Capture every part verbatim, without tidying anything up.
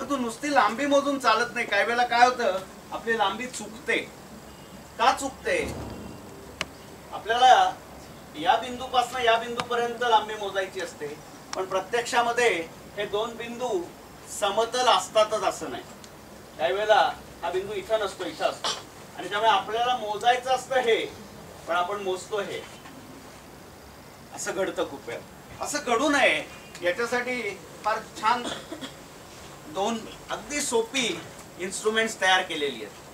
परंतु नुसती लांबी मोजून चालत नाही. काही वेळेला काय होतं, आपली लांबी चुकते. का चुकते? आपल्याला या बिंदूपासून या बिंदूपर्यंत लांबी मोजायची असते, पण प्रत्यक्षामध्ये हे दोन बिंदू समतल असतातच असं नाही. काही वेळेला हा बिंदू इथं नसतो, इथं असतो, आणि त्यामुळे आपल्याला मोजायचं असतं हे, पण आपण मोजतो हे. असं घडतं खूप वेळा. असं घडू नये याच्यासाठी फार छान दोन अगदी सोपी इन्स्ट्रुमेंट्स तयार केलेली आहेत.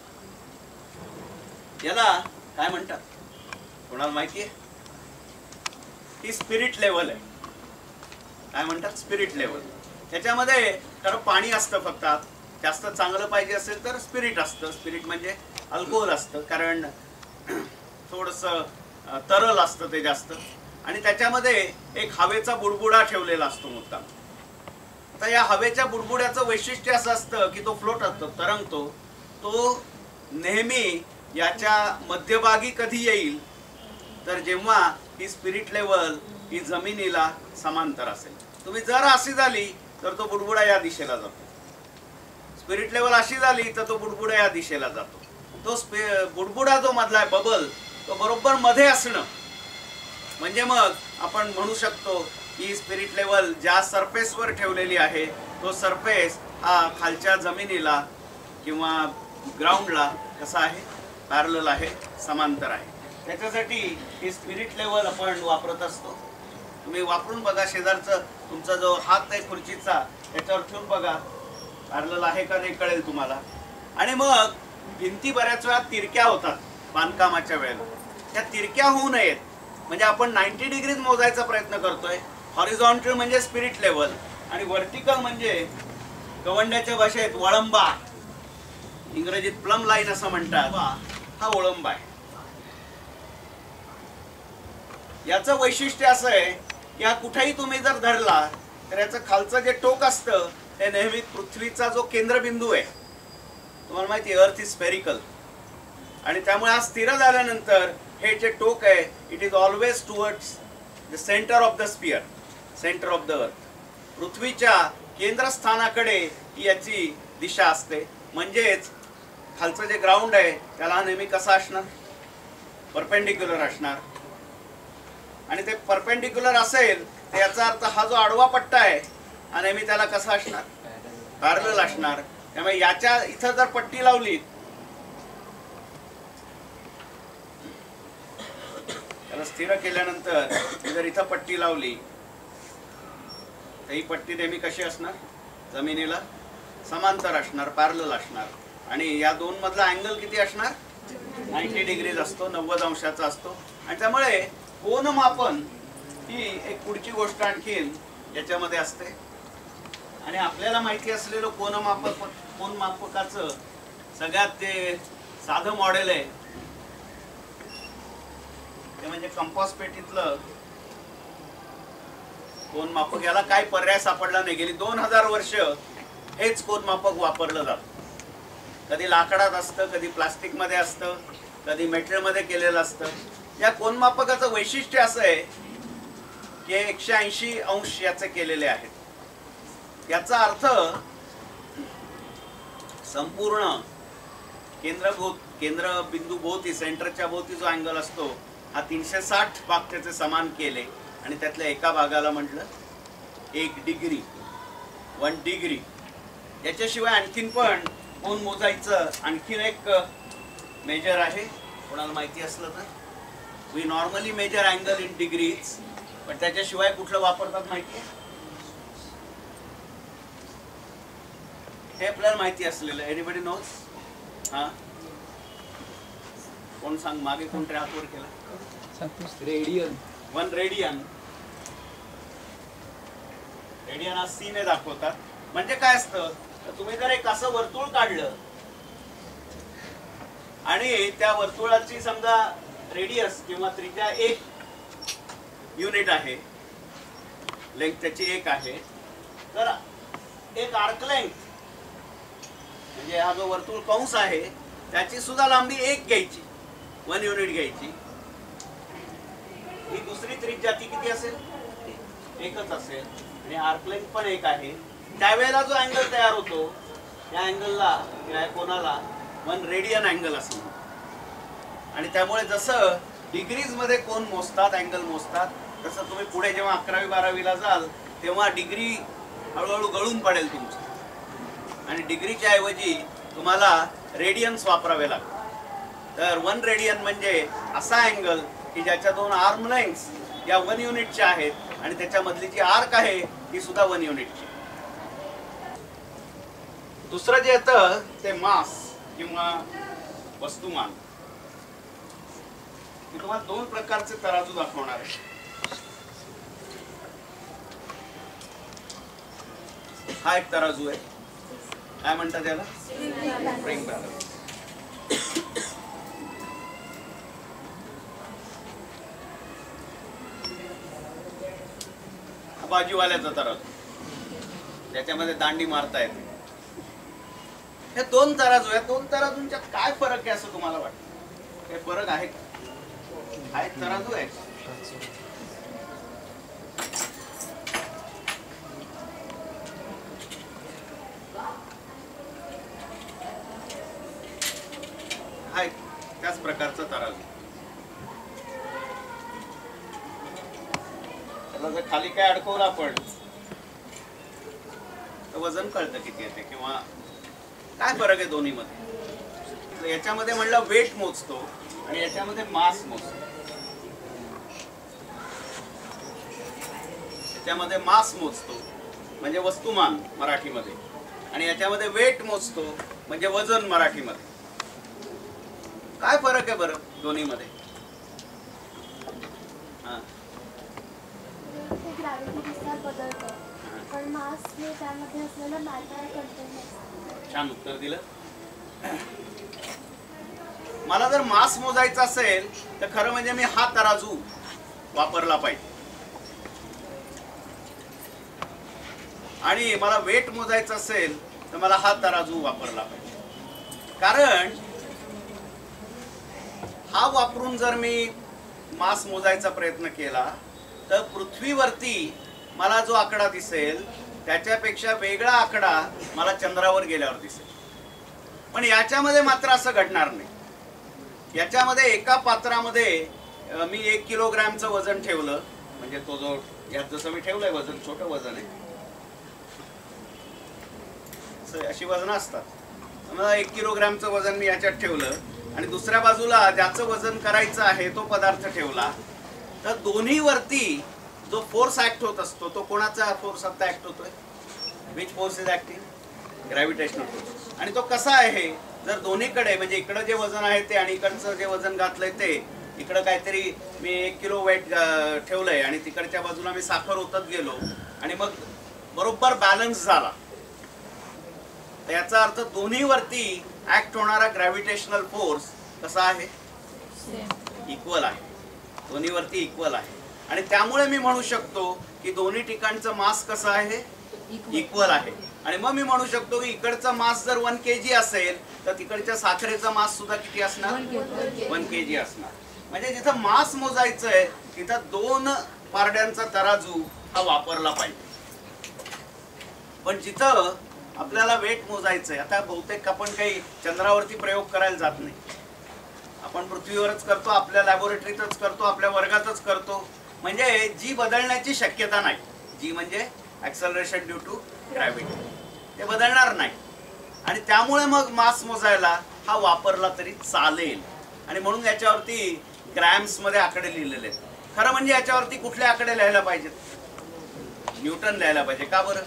याला काय म्हणतात कोणाला माहिती आहे? ही स्पिरिट लेवल आहे. काय म्हणतात? Spirit level. त्याच्यामध्ये खरं पाणी असतं फक्त. जास्त चांगलं पाहिजे असेल तर स्पिरिट असतं. स्पिरिट म्हणजे अल्कोहोल असतं, कारण थोडंसं तरल असतं ते जास्त. आणि त्याच्यामध्ये एक हवेचा बुडबुडा ठेवलेला असतो मुद्दाम. आता या हवेच्या बुडबुड्याचं वैशिष्ट्य असं असतं की तो फ्लोट असतो, तरंगतो. तो नेहमी याच्या मध्यभागी कधी येईल तर जेव्हा ही स्पिरिट लेवल ही जमिनीला समांतर असेल. तुम्ही जर अशी झाली तर तो बुडबुडा या दिशेला जातो. स्पिरिट लेवल अशी झाली तर तो बुडबुडा या दिशेला जातो. तो बुडबुडा जो मधला आहे, बबल, तो बरोबर मध्ये असणं म्हणजे मग आपण म्हणू शकतो की स्पिरिट लेवल ज्या सरफेसवर ठेवलेली आहे तो सरफेस हा खालच्या जमिनीला किंवा ग्राउंडला कसा आहे? पॅरलल आहे, समांतर आहे. त्याच्यासाठी ही स्पिरिट लेवल आपण वापरत असतो. तुम्ही वापरून बघा. शेजारचं तुमचा जो हात आहे खुर्चीचा त्याच्यावर ठेवून बघा, पॅरलल आहे का नाही कळेल तुम्हाला. आणि मग भिंती बऱ्याच वेळा तिरक्या होतात बांधकामाच्या वेळेला. त्या तिरक्या होऊ नयेत म्हणजे आपण नाईंटी डिग्रीज मोजायचा प्रयत्न करतोय. हॉरिझॉन्टल म्हणजे स्पिरिट लेवल आणि व्हर्टिकल म्हणजे गवंड्याच्या भाषेत वळंबा, इंग्रजीत प्लम लाईन असं म्हणतात. हा वळंबा आहे. याचं वैशिष्ट्य असं आहे की हा कुठेही तुम्ही जर धरला तर याचं खालचं जे टोक असतं ते नेहमी पृथ्वीचा जो केंद्रबिंदू आहे, तुम्हाला माहिती आहे अर्थ इज स्फेरिकल, आणि त्यामुळे हा स्थिर झाल्यानंतर हे जे टोक आहे it is always towards the centre of the sphere, centre of the earth. पृथ्वीच्या केंद्रस्थानाकडे ही याची दिशा असते. म्हणजेच खालचं जे ग्राउंड आहे त्याला नेहमी कसा असणार? परपेंडिक्युलर असणार. आणि ते परपेंडिक्युलर असेल तर याचा अर्थ हा जो आडवा पट्टा आहे हा नेहमी त्याला कसा असणार? पॅरलल असणार. त्यामुळे याच्या इथं जर पट्टी लावली, त्याला स्थिर केल्यानंतर जर इथं पट्टी लावली तर ही पट्टी नेहमी कशी असणार? जमिनीला समांतर असणार, पॅरलल असणार. आणि या दोन मधला अँगल किती असणार? नाईंटी डिग्रीज असतो, नव्वद अंशाचा असतो. आणि त्यामुळे कोनमापन ही एक पुढची गोष्ट आणखीन याच्यामध्ये असते. आणि आपल्याला माहिती असलेलं कोनमापक कोनमापकाचं सगळ्यात ते साधं मॉडेल आहे ते म्हणजे कंपास पेटीतलं कोनमापक. याला काही पर्याय सापडला नाही. गेली दोन हजार वर्ष हेच कोनमापक वापरलं जातं. कधी लाकडात असतं, कधी प्लास्टिक मध्ये असतं, कधी मेटल मध्ये केलेलं असतं. या कोनमापकाचं वैशिष्ट्य असं आहे की एकशे ऐंशी अंश याचे केलेले आहेत. याचा अर्थ संपूर्ण केंद्रभूत केंद्र बिंदू भोवती, सेंटरच्या भोवती जो अँगल असतो हा तीनशे साठ भाग त्याचे समान केले आणि त्यातल्या एका भागाला म्हटलं एक डिग्री, वन डिग्री. याच्याशिवाय आणखीन पण कोण मोजायचं आणखीन एक मेजर आहे. कोणाला माहिती असलं तर, we normally measure angle in degrees, पण त्याच्याशिवाय कुठलं वापरतात माहिती आहे? हे आपल्याला माहिती असलेलं. Anybody knows? हा, कोण सांग? मागे कोणत्या हातवर केला? रेडियन. One radian. रेडियन हा सी ने दाखवतात. म्हणजे काय असतं, तुम्ही जर एक असं वर्तुळ काढलं आणि त्या वर्तुळाची समजा रेडियस किंवा त्रिज्या एक युनिट आहे, लेंथ त्याची एक आहे, तर एक आर्क लेंथ म्हणजे हा जो वर्तुळ कंस आहे त्याची सुद्धा लांबी एक घ्यायची, वन युनिट घ्यायची. ही दुसरी त्रिज्या ती किती असेल? एकच असेल. आणि आर्क लेंथ पण एक आहे. त्यावेळेला जो अँगल तयार होतो त्या अँगलला या कोणाला वन रेडियन अँगल असं म्हणतात. आणि त्यामुळे जसं डिग्रीज मध्ये कोण मोजतात, अँगल मोजतात, तसं तुम्ही पुढे जेव्हा अकरावी बारावीला जाल तेव्हा डिग्री हळूहळू गळून पडेल तुमचं. आणि डिग्रीच्या ऐवजी तुम्हाला रेडियन्स वापरावे लागतात. तर वन रेडियन म्हणजे असा अँगल की ज्याच्या दोन आर्म लेंग्थ्स या वन युनिटच्या आहेत आणि त्याच्यामधली जी आर्क आहे ती सुद्धा वन युनिटची. दुसरं जे येतं ते मास किंवा वस्तुमान. मी तुम्हाला दोन प्रकारचे तराजू दाखवणार आहे. हा एक तराजू आहे, काय म्हणतात त्याला? Spring balance. हा बाजूवाल्याचा तराजू, त्याच्यामध्ये दांडी मारता येते. हे दोन तराजू आहेत. दोन तराजूंच्यात काय फरक आहे असं तुम्हाला वाटतं? हे फरक आहे का? हा एक तराजू आहे, हा एक त्याच प्रकारचा तराजू. त्याला जर खाली काय अडकवलं आपण तर वजन कळतं किती येते किंवा काय फरक आहे दोन्ही मध्ये. याच्यामध्ये म्हणलं वेट मोजतो आणि याच्यामध्ये मास मोजतो. याच्यामध्ये मास मोजतो म्हणजे वस्तुमान मराठीमध्ये, आणि याच्यामध्ये वेट मोजतो म्हणजे वजन मराठीमध्ये. काय फरक आहे बरं दोन्ही मध्ये? छान उत्तर दिलं. मला जर मास मोजायचा असेल तर खरं म्हणजे मी हा तराजू वापरला पाहिजे, आणि मला वेट मोजायचं असेल तर मला हा तराजू वापरला पाहिजे. कारण हा वापरून जर मी मास मोजायचा प्रयत्न केला तर पृथ्वीवरती मला जो आकडा दिसेल त्याच्यापेक्षा वेगळा आकडा मला चंद्रावर गेल्यावर दिसेल. पण याच्यामध्ये मात्र असं घडणार नाही. याच्यामध्ये एका पात्रामध्ये मी एक किलोग्रॅमचं वजन ठेवलं, म्हणजे तो जो यात जसं मी ठेवलंय वजन, छोटं वजन आहे, अशी वजन असतात. मला एक किलोग्रॅमचं वजन मी याच्यात ठेवलं आणि दुसऱ्या बाजूला ज्याचं वजन करायचं आहे तो पदार्थ ठेवला, तर दोन्ही वरती जो फोर्स ऍक्ट होत असतो तो कोणाचा फोर्स आता ऍक्ट होतोय? Which force is acting? Gravitational force. आणि तो कसा आहे? जर दोन्हीकडे म्हणजे इकडं जे वजन आहे ते आणि इकडचं जे वजन घातलंय ते, इकडं काहीतरी मी एक किलो वेट ठेवलंय आणि तिकडच्या बाजूला मी साखर ओतत गेलो आणि मग बरोबर बॅलन्स झाला, तर याचा अर्थ दोन्ही वरती ऍक्ट होणारा ग्रॅव्हिटेशनल फोर्स कसा आहे? इक्वल आहे. दोन्ही वरती इक्वल आहे. आणि त्यामुळे मी म्हणू शकतो की दोन्ही ठिकाणचं मास कसं आहे? इक्वल आहे. आणि मग मी म्हणू शकतो की इकडचा मास जर वन केजी असेल तर तिकडच्या साखरेचा मास सुद्धा किती असणार? वन केजी असणार. म्हणजे जिथं मास मोजायचं आहे तिथं दोन पारड्यांचा तराजू हा वापरला पाहिजे. पण जिथं आपल्याला वेट मोजायचंय, आता बहुतेक आपण काही चंद्रावरती प्रयोग करायला जात नाही, आपण पृथ्वीवरच करतो, आपल्या लॅबोरेटरीतच करतो, आपल्या वर्गातच करतो. म्हणजे जी बदलण्याची शक्यता नाही, जी म्हणजे ऍक्सलरेशन ड्यू टू ग्रॅव्हिटी, ते बदलणार नाही. आणि त्यामुळे मग मास मोजायला हा वापरला तरी चालेल. आणि म्हणून याच्यावरती ग्रॅम्स मध्ये आकडे लिहिलेले आहेत. खरं म्हणजे याच्यावरती कुठले आकडे लिहायला पाहिजेत? न्यूटन लिहायला पाहिजे. का बरं?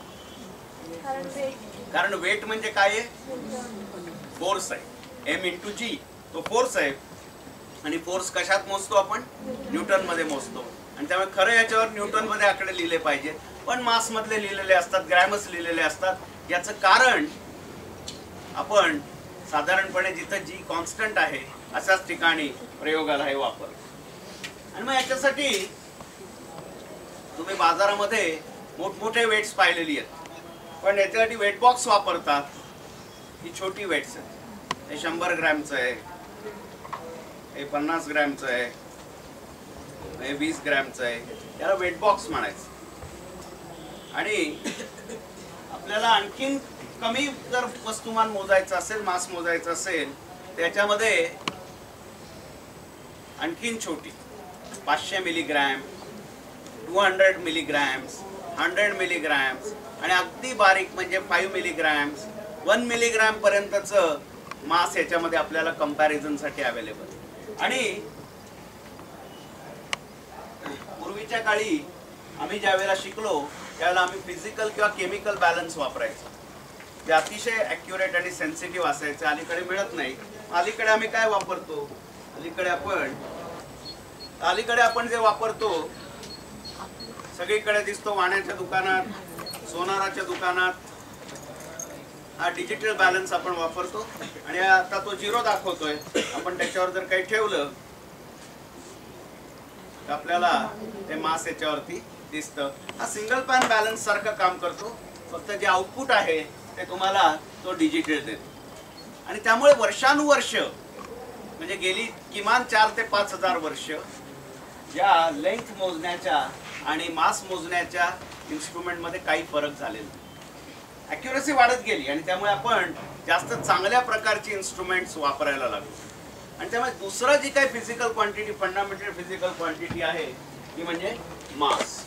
कारण वेट म्हणजे काय आहे? फोर्स आहे. एम इंटू जी तो फोर्स आहे. आणि फोर्स कशात मोजतो आपण? न्यूटन मध्ये मोजतो. आणि त्यामुळे खरं याच्यावर न्यूटन मध्ये आकडे लिहिले पाहिजे, पण मास मधले लिहिलेले असतात, ग्रॅमच लिहिलेले असतात. याचं कारण आपण साधारणपणे जिथं जी कॉन्स्टंट आहे अशाच ठिकाणी प्रयोगाला हे वापर. आणि मग याच्यासाठी तुम्ही बाजारामध्ये मोठमोठे वेट्स पाहिलेली आहेत, पण याच्यासाठी वेट बॉक्स वापरतात. ही छोटी वेट्स आहेत. हे शंभर ग्रॅमचं आहे, हे पन्नास ग्रॅमचं आहे, हे वीस ग्रॅमचं आहे. याला वेट बॉक्स म्हणायचं. आणि आपल्याला आणखीन कमी जर वस्तुमान मोजायचं असेल, मास मोजायचं असेल, त्याच्यामध्ये आणखीन छोटी पाचशे milligram, two hundred milligrams, hundred milligrams आणि अगदी बारीक म्हणजे फाईव्ह मिलीग्रॅम्स, वन मिलीग्रॅम पर्यंतचं मास याच्यामध्ये आपल्याला कंपॅरिझनसाठी अवेलेबल. आणि पूर्वीच्या काळी आम्ही ज्या वेळेला शिकलो त्यावेळेला आम्ही फिजिकल किंवा केमिकल बॅलन्स वापरायचो, जे अतिशय ॲक्युरेट आणि सेन्सिटिव्ह असायचे. अलीकडे मिळत नाही. अलीकडे आम्ही काय वापरतो? अलीकडे आपण अलीकडे आपण जे वापरतो सगळीकडे दिसतो, वाण्याच्या दुकानात, सोनाराच्या दुकानात, हा डिजिटल बॅलन्स आपण वापरतो. आणि आता तो झिरो दाखवतोय. आपण त्याच्यावर जर काही ठेवलं तर आपल्याला ते मास याच्यावरती दिसतं. हा सिंगल पॅन बॅलन्स सारखं काम करतो, फक्त जे आउटपुट आहे ते तुम्हाला तो डिजिटल देतो. आणि त्यामुळे वर्षानुवर्ष म्हणजे गेली किमान चार ते पाच हजार वर्ष या लेंथ मोजण्याच्या आणि मास मोजण्याच्या इन्स्ट्रुमेंटमध्ये काही फरक झालेला नाही. ॲक्युरसी वाढत गेली आणि त्यामुळे आपण जास्त चांगल्या प्रकारची इन्स्ट्रुमेंट्स वापरायला लागलो. आणि त्यामुळे दुसरं जी काही physical quantity, fundamental physical quantity आहे ती म्हणजे मास.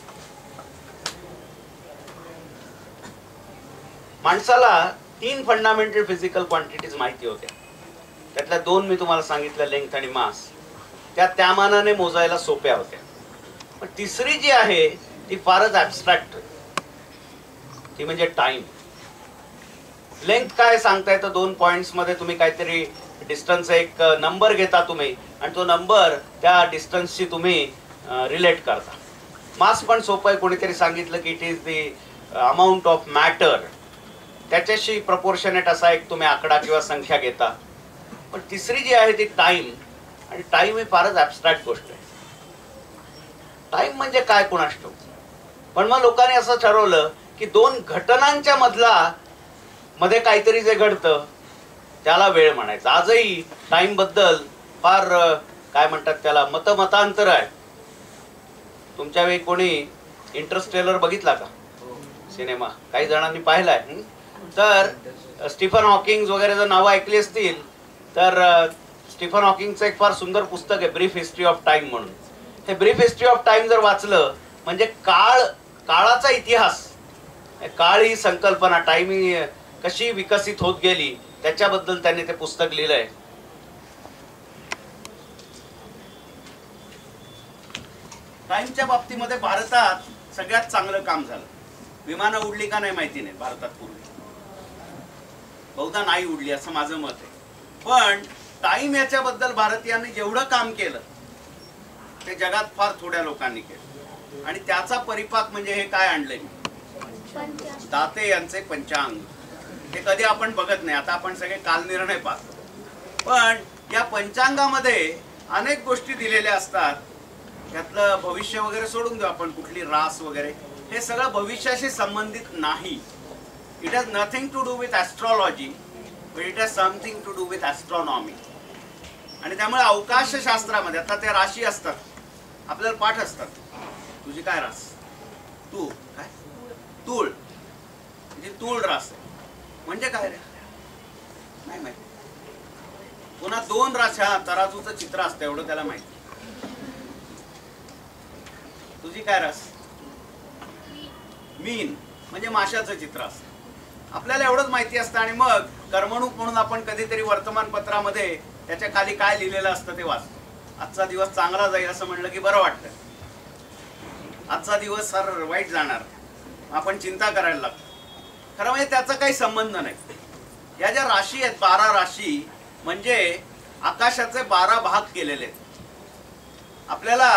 माणसाला तीन फंडामेंटल फिजिकल क्वांटिटीज माहिती होत्या. त्यातल्या दोन मी तुम्हाला सांगितल्या, लेंथ आणि मास. त्या त्या मानाने मोजायला सोप्या होत्या. पण तिसरी जी आहे ती फारच ॲब्स्ट्रॅक्ट, ती म्हणजे टाइम. लेंथ काय सांगता येतं? दोन पॉइंट्स मध्ये तुम्ही काहीतरी डिस्टन्स, एक नंबर घेता तुम्ही आणि तो नंबर त्या डिस्टन्सशी तुम्ही रिलेट करता. मास पण सोपं आहे. कोणीतरी सांगितलं की it is the amount of matter, त्याच्याशी प्रपोर्शनेट असा एक तुम्ही आकडा किंवा संख्या घेता. पण तिसरी जी आहे ती टाइम. आणि टाइम ही फारच ॲब्स्ट्रॅक्ट गोष्ट आहे. टाइम म्हणजे काय कुणास ठाऊक. पण मग लोकांनी असं ठरवलं की दोन घटनांच्या मधला मध्ये काहीतरी जे घडतं त्याला वेळ म्हणायचा. आजही टाइम बद्दल फार काय म्हणतात त्याला मतमतांतर आहे. तुमच्या वेळी कोणी इंटरस्टेलर बघितला का सिनेमा? काही जणांनी पाहिलाय. तर स्टीफन हॉकिंग वगैरे जर नावं ऐकली असतील तर स्टीफन हॉकिंगचं एक फार सुंदर पुस्तक आहे, ब्रीफ हिस्ट्री ऑफ टाइम म्हणून. हे ब्रीफ हिस्ट्री ऑफ टाइम जर वाचलं म्हणजे काळ, काळाचा इतिहास, काळ ही संकल्पना, टाइम ही कशी विकसित होत गेली त्याच्याबद्दल त्यांनी ते पुस्तक लिहिलंय. टाइमच्या बाबतीमध्ये भारतात सगळ्यात चांगलं काम झालं. विमानं उडली का नाही माहिती नाही भारतात पूर्वी, बहुधा नाही उडली असं माझं मत आहे. पण टाइम याच्याबद्दल भारतीयांनी जेवढं काम केलं ते जगात फार थोड्या लोकांनी केलं. आणि त्याचा परिपाक म्हणजे हे काय आणलंय, दाते यांचे पंचांग. हे कधी आपण बघत नाही. आता आपण सगळे कालनिर्णय पाहतो, पण या पंचांगामध्ये अनेक गोष्टी दिलेल्या असतात. त्यातलं भविष्य वगैरे सोडून देऊ आपण, कुठली रास वगैरे, हे सगळं भविष्याशी संबंधित नाही. It has nothing to do with astrology, but it has something to do with astronomy. आणि त्यामुळे अवकाशशास्त्रामध्ये आता त्या राशी असतात, आपल्याला पाठ असतात. तुझी काय रास? तू काय? तूळ. म्हणजे तूळ रास आहे म्हणजे काय रे? नाही माहिती. पुन्हा दोन राशा, तराजूचं चित्र असतं एवढं त्याला माहिती. तुझी काय रास? मीन म्हणजे माशाचं चित्र असतं. आपल्याला एवढंच माहिती असतं. आणि मग कर्मणूक म्हणून आपण कधीतरी वर्तमानपत्रामध्ये त्याच्या खाली काय लिहिलेलं असतं ते वाचतो. आजचा दिवस चांगला जाईल असं म्हणलं की बरं वाटतं. आजचा दिवस सर वाईट जाणार, आपण चिंता करायला लागतो. खरं म्हणजे त्याचा काही संबंध नाही. या ज्या राशी आहेत, बारा राशी म्हणजे आकाशाचे बारा भाग केलेले आहेत. आपल्याला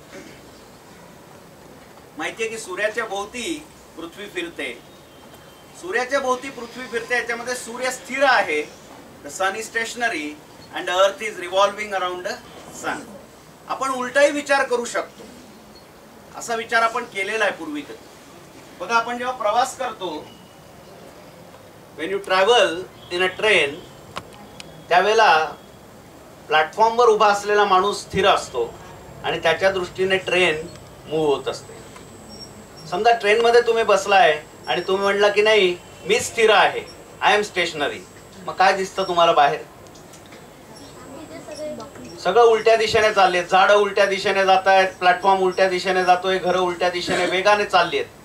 माहितीये की सूर्याच्या भोवती पृथ्वी फिरते. सूर्याच्या भोवती पृथ्वी फिरते, याच्यामध्ये सूर्य स्थिर आहे. The sun is stationary and earth is revolving around the sun. आपण उलटाही विचार करू शकतो. असा विचार आपण केलेला आहे पूर्वी. बघा, आपण जेव्हा प्रवास करतो, when you travel in a train, त्यावेळेला प्लॅटफॉर्मवर उभा असलेला माणूस स्थिर असतो आणि त्याच्या दृष्टीने ट्रेन मूव्ह होत असते. समजा ट्रेनमध्ये तुम्ही बसलाय आणि तुम्ही म्हणला की नाही मी स्थिर आहे, आय एम स्टेशनरी. मग काय दिसतं तुम्हाला बाहेर? सगळं उलट्या दिशेने चालले, झाडं उलट्या दिशेने जात आहेत, प्लॅटफॉर्म उलट्या दिशेने जातोय, घरं उलट्या दिशेने वेगाने चालली आहेत.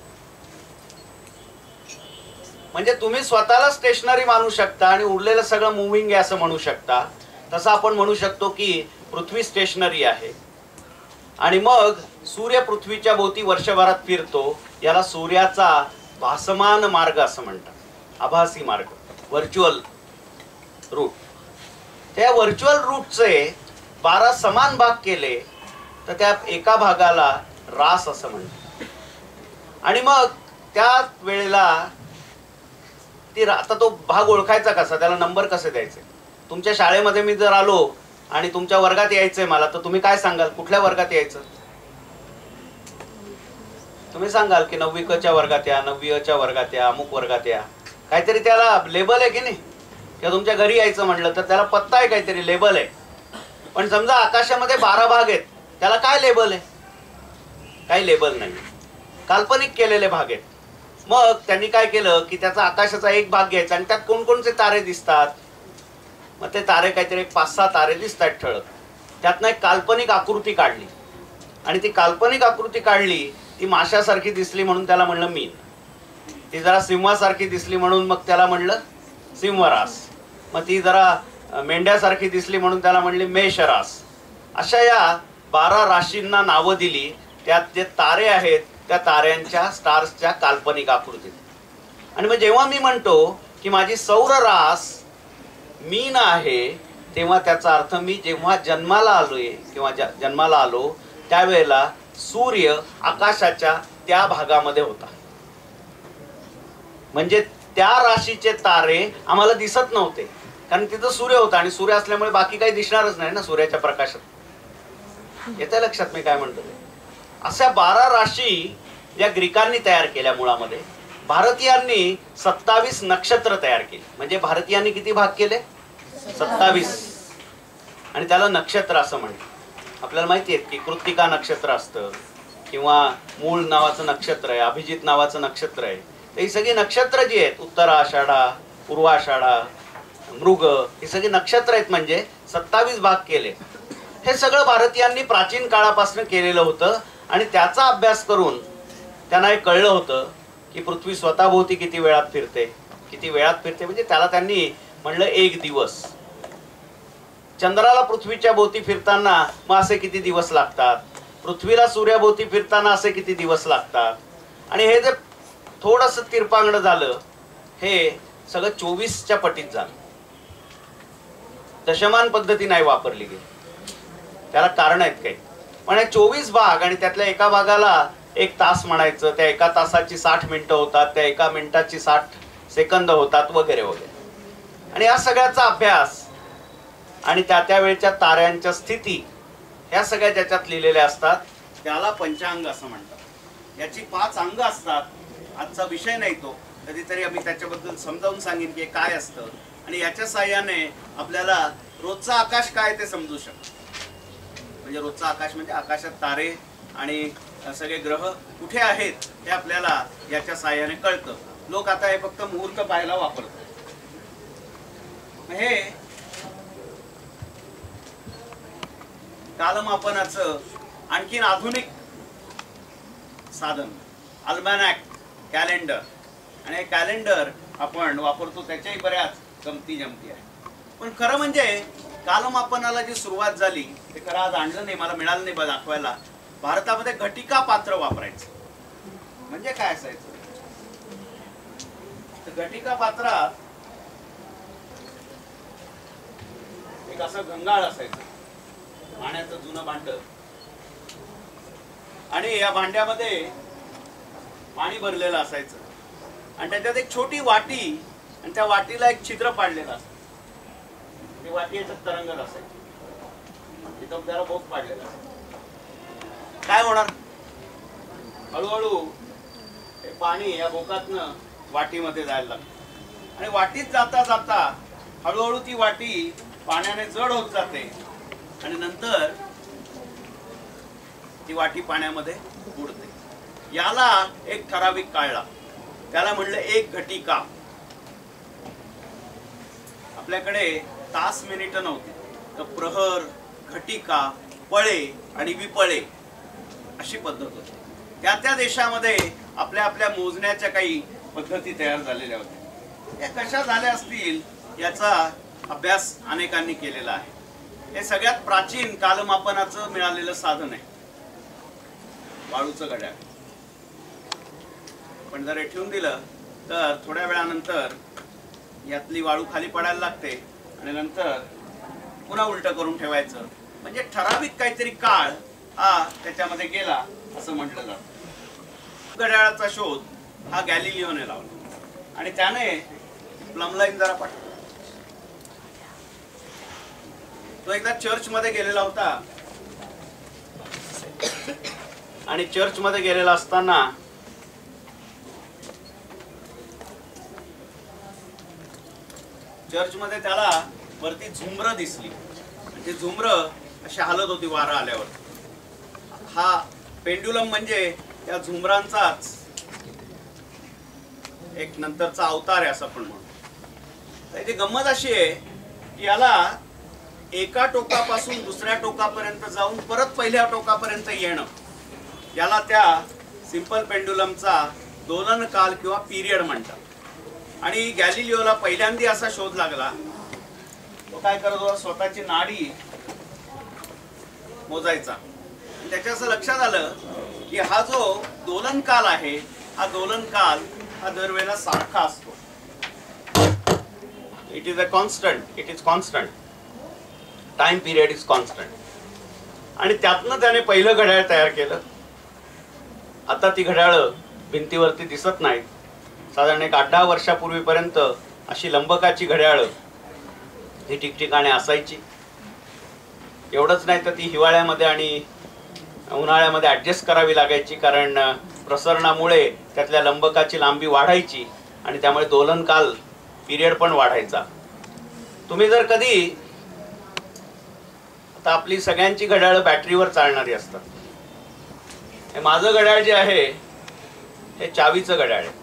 म्हणजे तुम्ही स्वतःला स्टेशनरी मानू शकता आणि उरलेलं सगळं मुव्हिंग आहे असं म्हणू शकता. तसं आपण म्हणू शकतो की पृथ्वी स्टेशनरी आहे. आणि मग सूर्य पृथ्वीच्या भोवती वर्षभरात फिरतो. याला सूर्याचा भासमान मार्ग असं म्हणतात, आभासी मार्ग, व्हर्च्युअल रूट. त्या व्हर्च्युअल रूटचे बारा समान भाग केले तर त्या एका भागाला रास असं म्हणतात. आणि मग त्या वेळेला ती आता तो भाग ओळखायचा कसा, त्याला नंबर कसे द्यायचे? तुमच्या शाळेमध्ये मी जर आलो आणि तुमच्या वर्गात यायचंय मला, तर तुम्ही काय सांगाल? कुठल्या वर्गात यायचं? तुम्ही सांगाल की नववी क च्या वर्गात या, नववी अ च्या वर्गात या, अमुक वर्गात या. काहीतरी त्याला लेबल आहे की नाही? किंवा तुमच्या घरी यायचं म्हणलं तर त्याला पत्ता आहे, काहीतरी लेबल आहे. पण समजा आकाशामध्ये बारा भाग आहेत, त्याला काय लेबल आहे? काही लेबल नाही, काल्पनिक केलेले भाग आहेत. मग त्यांनी काय केलं की त्याचा आकाशाचा एक भाग घ्यायचा आणि त्यात कोणकोणचे तारे दिसतात, मग ते तारे काहीतरी एक पाच सहा तारे दिसतात ठळक. त्यातनं एक काल्पनिक आकृती काढली आणि ती काल्पनिक आकृती काढली ती माशासारखी दिसली म्हणून त्याला म्हणलं मीन. ती जरा सिंहासारखी दिसली म्हणून मग त्याला म्हणलं सिंहरास. मग ती जरा मेंढ्यासारखी दिसली म्हणून त्याला म्हणले मेषरास. अशा या बारा राशींना नावं दिली. त्यात जे तारे आहेत त्या ताऱ्यांच्या स्टार्सच्या काल्पनिक आकृतीत. आणि मग जेव्हा मी म्हणतो की माझी सौर रास मीन आहे, तेव्हा त्याचा अर्थ मी जेव्हा जन्माला आलोय किंवा जन्माला आलो त्यावेळेला सूर्य आकाशाच्या त्या भागामध्ये होता. म्हणजे त्या राशीचे तारे आम्हाला दिसत नव्हते कारण तिथं सूर्य होता आणि सूर्य असल्यामुळे बाकी काही दिसणारच नाही ना सूर्याच्या प्रकाशात. येतं लक्षात मी काय म्हणतो? अशा बारा राशी या ग्रीकांनी तयार केल्या. मुळामध्ये भारतीयांनी सत्तावीस नक्षत्र तयार केली. म्हणजे भारतीयांनी किती भाग केले? सत्तावीस. आणि त्याला नक्षत्र असं म्हणतात. आपल्याला माहिती आहे की कृत्तिका नक्षत्र असतं किंवा मूळ नावाचं नक्षत्र आहे, अभिजित नावाचं नक्षत्र आहे. तर ही सगळी नक्षत्र जी आहेत, उत्तराषाढा, पूर्वाषाढा, मृग, ही सगळी नक्षत्र आहेत. म्हणजे सत्तावीस भाग केले. हे सगळं भारतीयांनी प्राचीन काळापासून केलेलं होतं आणि त्याचा अभ्यास करून त्यांना हे कळलं होतं की पृथ्वी स्वतःभोवती किती वेळात फिरते. किती वेळात फिरते म्हणजे त्याला त्यांनी म्हणलं एक दिवस. चंद्राला पृथ्वीच्या भोवती फिरताना मग असे किती दिवस लागतात, पृथ्वीला सूर्याभोवती फिरताना असे किती दिवस लागतात. आणि हे जे थोडंसं तिरपांगण झालं हे सगळं चोवीसच्या पटीत झालं. दशमान पद्धती नाही वापरली गेली. त्याला कारण आहेत काही. पण हे चोवीस भाग आणि त्यातल्या एका भागाला एक तास म्हणायचं, त्या एका तासाची साठ मिनिटं होतात, त्या एका मिनिटाची साठ सेकंद होतात वगैरे वगैरे. आणि या सगळ्याचा अभ्यास आणि त्या त्या वेळच्या ताऱ्यांच्या स्थिती ह्या सगळ्या ज्याच्यात लिहिलेल्या असतात त्याला पंचांग असं म्हणतात. याची पाच अंग असतात. आजचा विषय नाही तो, कधीतरी आम्ही त्याच्याबद्दल समजावून सांगेन की काय असतं. आणि याच्या साह्याने आपल्याला रोजचं आकाश काय ते समजू शकतो. म्हणजे रोजचं आकाश म्हणजे आकाशात तारे आणि सगळे ग्रह कुठे आहेत हे आपल्याला याच्या साह्याने कळतं. लोक आता हे फक्त मुहूर्त पाहायला वापरतात. हे कालमापनाचं आणखीन आधुनिक साधन अल्मॅनॅक, कॅलेंडर. आणि हे कॅलेंडर आपण वापरतो त्याच्याही बऱ्याच गमती जमती आहे. पण खरं म्हणजे कालमापनाला जी सुरुवात झाली ते खरं आज आणलं नाही, मला मिळालं नाही दाखवायला. भारतामध्ये घटिका पात्र वापरायचं. म्हणजे काय असायचं? तर घटिका पात्रात एक असं गंगाळ असायचं, पाण्याचं जुनं भांड. आणि या भांड्यामध्ये पाणी भरलेलं असायचं आणि त्याच्यात एक छोटी वाटी आणि त्या वाटीला एक छिद्र पाडलेलं असायचं. ती वाटी याच्यात तरंगत असायची. तिथं त्याला भोक पाडलेला असायचा. काय होणार? हळूहळू हे पाणी या भोकातनं वाटीमध्ये जायला लागतं आणि वाटीत जाता जाता हळूहळू ती वाटी पाण्याने जड होत जाते आणि नंतर ती वाटी पाण्यामध्ये बुडते. याला एक ठराविक काळ लागतो. त्याला म्हणलं एक घटिका. आपल्याकडे तास मिनिटं नव्हती, तर प्रहर, घटिका, पळे आणि विपळे अशी पद्धत होती. त्या त्या देशामध्ये आपल्या आपल्या मोजण्याच्या काही पद्धती तयार झालेल्या होत्या. या कशा झाल्या असतील याचा अभ्यास अनेकांनी केलेला आहे. हे सगळ्यात प्राचीन कालमापनाचं मिळालेलं साधन आहे वाळूचं घड्याळ. पण जर हे ठेवून दिलं तर थोड्या वेळानंतर यातली वाळू खाली पडायला लागते आणि नंतर पुन्हा उलट करून ठेवायचं. म्हणजे ठराविक काहीतरी काळ हा त्याच्यामध्ये गेला असं म्हटलं जातं. घड्याळाचा शोध हा गॅलिलिओने लावला आणि त्याने प्लमलाईन जरा पाठवला. तो एकदा चर्च मध्ये गेलेला होता आणि चर्च मध्ये गेलेला असताना चर्च मध्ये त्याला वरती झुमरं दिसली. म्हणजे झुमरं अशी हालत होती वारा आल्यावर. हा पेंड्युलम म्हणजे त्या झुमरांचाच एक नंतरचा अवतार आहे असं आपण म्हणतो. त्याची गंमत अशी आहे की याला एका टोकापासून दुसऱ्या टोकापर्यंत जाऊन परत पहिल्या टोकापर्यंत येणं याला त्या सिंपल पेंड्युलमचा दोलन काल किंवा पिरियड म्हणतात. आणि गॅलिलिओला पहिल्यांदा असा शोध लागला. तो काय करत होता, स्वतःची नाडी मोजायचा. त्याच्या असं लक्षात आलं की हा जो दोलन काल आहे हा दोलन काल हा दरवेळेला सारखा असतो. It is a constant it is constant time period is constant. आणि त्यातनं त्याने पहिलं घड्याळ तयार केलं. आता ती घड्याळं भिंतीवरती दिसत नाहीत. साधारण एक आठ दहा वर्षापूर्वीपर्यंत अशी लंबकाची घड्याळं ही ठिकठिकाणी असायची. एवढंच नाही तर ती हिवाळ्यामध्ये आणि उन्हाळ्यामध्ये ॲडजस्ट करावी लागायची, कारण प्रसरणामुळे त्यातल्या लंबकाची लांबी वाढायची आणि त्यामुळे दोलनकाल पिरियड पण वाढायचा. तुम्ही जर कधी आता आपली सगळ्यांची घड्याळं बॅटरीवर चालणारी असतात. हे माझं घड्याळ जे आहे हे चावीचं घड्याळ आहे.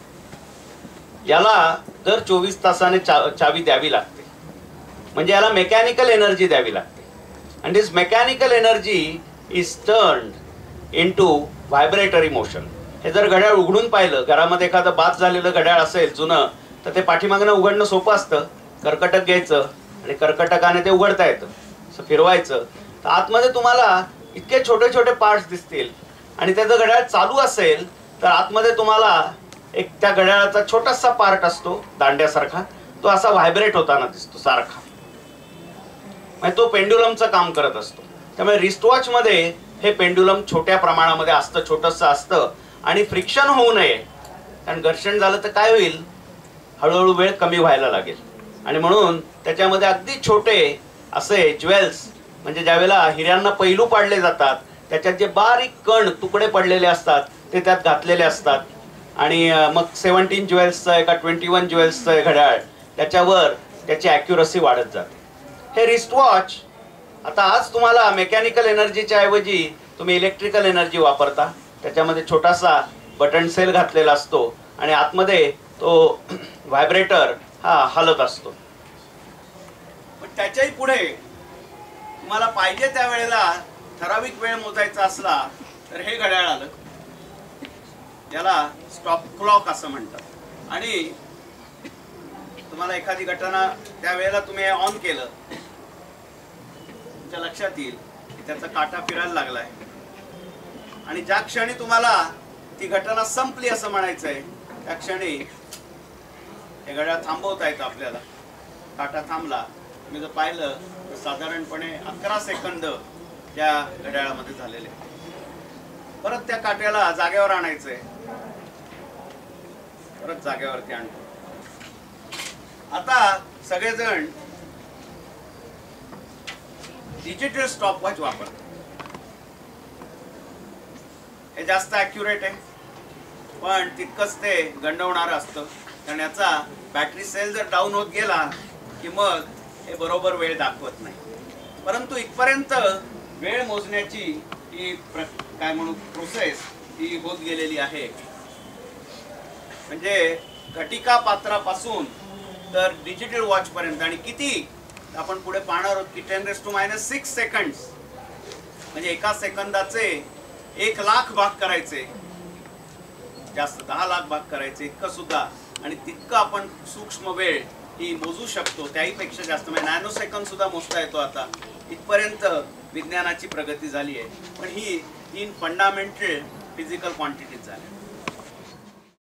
याला दर चोवीस तासाने चा चावी द्यावी लागते. म्हणजे याला मेकॅनिकल एनर्जी द्यावी लागते. And this mechanical energy is turned into vibratory motion. हे जर घड्याळ उघडून पाहिलं, घरामध्ये एखादं बाद झालेलं घड्याळ असेल जुनं, तर ते पाठीमागनं उघडणं सोपं असतं. कर्कटक घ्यायचं आणि कर्कटकाने ते उघडता येतं. असं फिरवायचं तर आतमध्ये तुम्हाला इतके छोटे छोटे पार्ट्स दिसतील. आणि त्याचं घड्याळ चालू असेल तर आतमध्ये तुम्हाला एक त्या घड्याळाचा छोटासा पार्ट असतो दांड्यासारखा, तो असा व्हायब्रेट होताना दिसतो सारखा. म्हणजे तो पेंड्युलमचं काम करत असतो. त्यामुळे रिस्टवॉच मध्ये हे पेंड्युलम छोट्या प्रमाणामध्ये असतं, छोटंसं असतं. आणि फ्रिक्शन होऊ नये, कारण घर्षण झालं तर काय होईल, हळूहळू वेळ कमी व्हायला लागेल. आणि म्हणून त्याच्यामध्ये अगदी छोटे असे ज्वेल्स, म्हणजे ज्यावेळेला हिऱ्यांना पैलू पाडले जातात त्याच्यात जे बारीक कण तुकडे पडलेले असतात ते त्यात घातलेले असतात. आणि मग सेव्हन्टीन ज्वेल्सचं आहे का ट्वेंटी वन ज्वेल्सचं आहे घड्याळ, त्याच्यावर त्याची ॲक्युरसी वाढत जाते. हे रिस्टवॉच आता आज तुम्हाला मेकॅनिकल एनर्जीच्या ऐवजी तुम्ही इलेक्ट्रिकल एनर्जी वापरता. त्याच्यामध्ये छोटासा बटन सेल घातलेला असतो आणि आतमध्ये तो व्हायब्रेटर हा हलत असतो. पण त्याच्याही पुढे तुम्हाला पाहिजे त्या वेळेला ठराविक वेळ मोजायचा असला तर हे घड्याळ आलं. याला स्टॉप क्लॉक असं म्हणतात. आणि तुम्हाला एखादी घटना त्या वेळेला तुम्ही ऑन केलं, तुमच्या लक्षात येईल की त्याचा काटा फिरायला लागलाय. आणि ज्या क्षणी तुम्हाला ती घटना संपली असं म्हणायचं आहे त्या क्षणी हे घड्याळ थांबवता येतं आपल्याला. काटा थांबला. मी जर पाहिलं तर साधारणपणे अकरा सेकंद त्या घड्याळामध्ये झालेले. परत त्या काट्याला जागेवर आणायचंय, परत जागेवरती आणतो. आता सगळेजण डिजिटल स्टॉपवॉच वापरतात. हे जास्त ॲक्युरेट आहे पण तितकंच ते गंडवणारं असतं. कारण याचा बॅटरी सेल जर डाऊन होत गेला की मग हे बरोबर वेळ दाखवत नाही. परंतु इथपर्यंत वेळ मोजण्याची ही काय म्हणू प्रोसेस ही होत गेलेली आहे. म्हणजे घटिका पात्रापासून तर डिजिटल वॉच पर्यंत, आणि किती आपण पुढे पाहणार आहोत की ten raise to minus six second म्हणजे एका सेकंदाचे एक लाख भाग करायचे, जास्त दहा लाख भाग करायचे इतकं सुद्धा, आणि तितकं आपण सूक्ष्म वेळ ही मोजू शकतो, त्याहीपेक्षा जास्त म्हणजे नॅनो सेकंद सुद्धा मोजता येतो आता. इथपर्यंत विज्ञानाची प्रगती झाली आहे. पण ही तीन फंडामेंटल फिजिकल क्वांटिटीज झाल्या.